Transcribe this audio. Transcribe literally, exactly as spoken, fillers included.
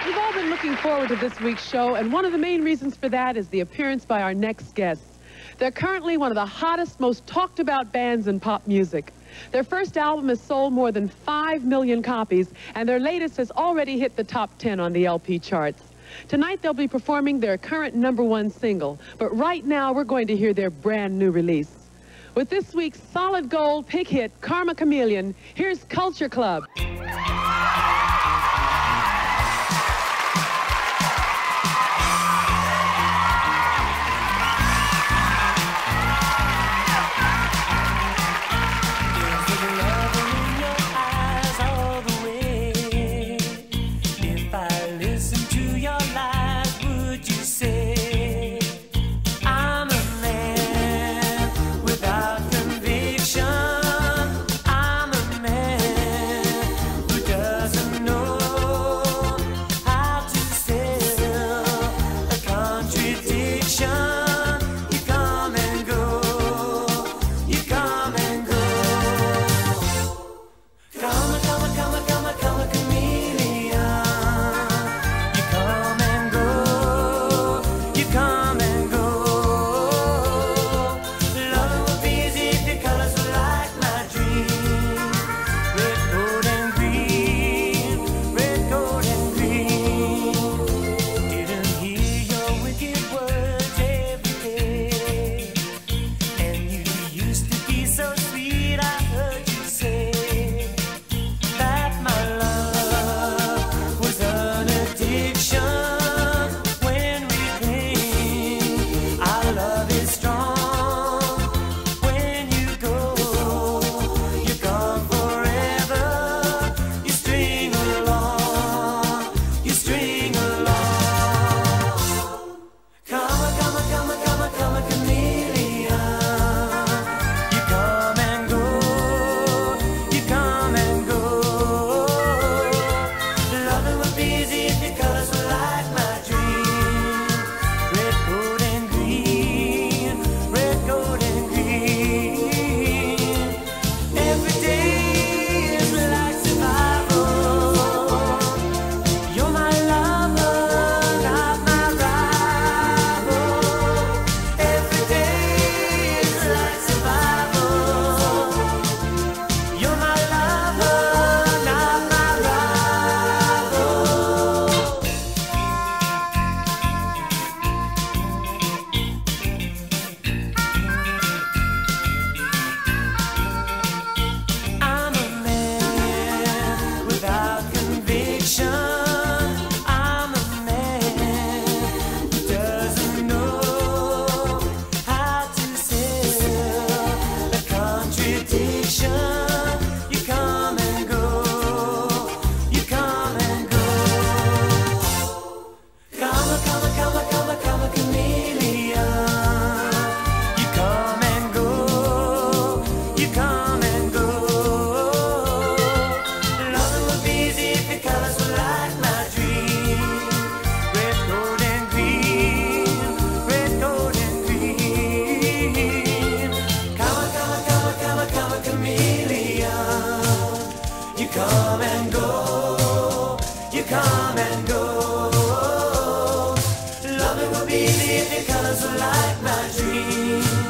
We've all been looking forward to this week's show, and one of the main reasons for that is the appearance by our next guests. They're currently one of the hottest, most talked about bands in pop music. Their first album has sold more than five million copies, and their latest has already hit the top ten on the L P charts. Tonight they'll be performing their current number one single, but right now we're going to hear their brand new release. With this week's solid gold pig hit, Karma Chameleon, here's Culture Club. come and go, you come and go. Loving will be the colors like my dream.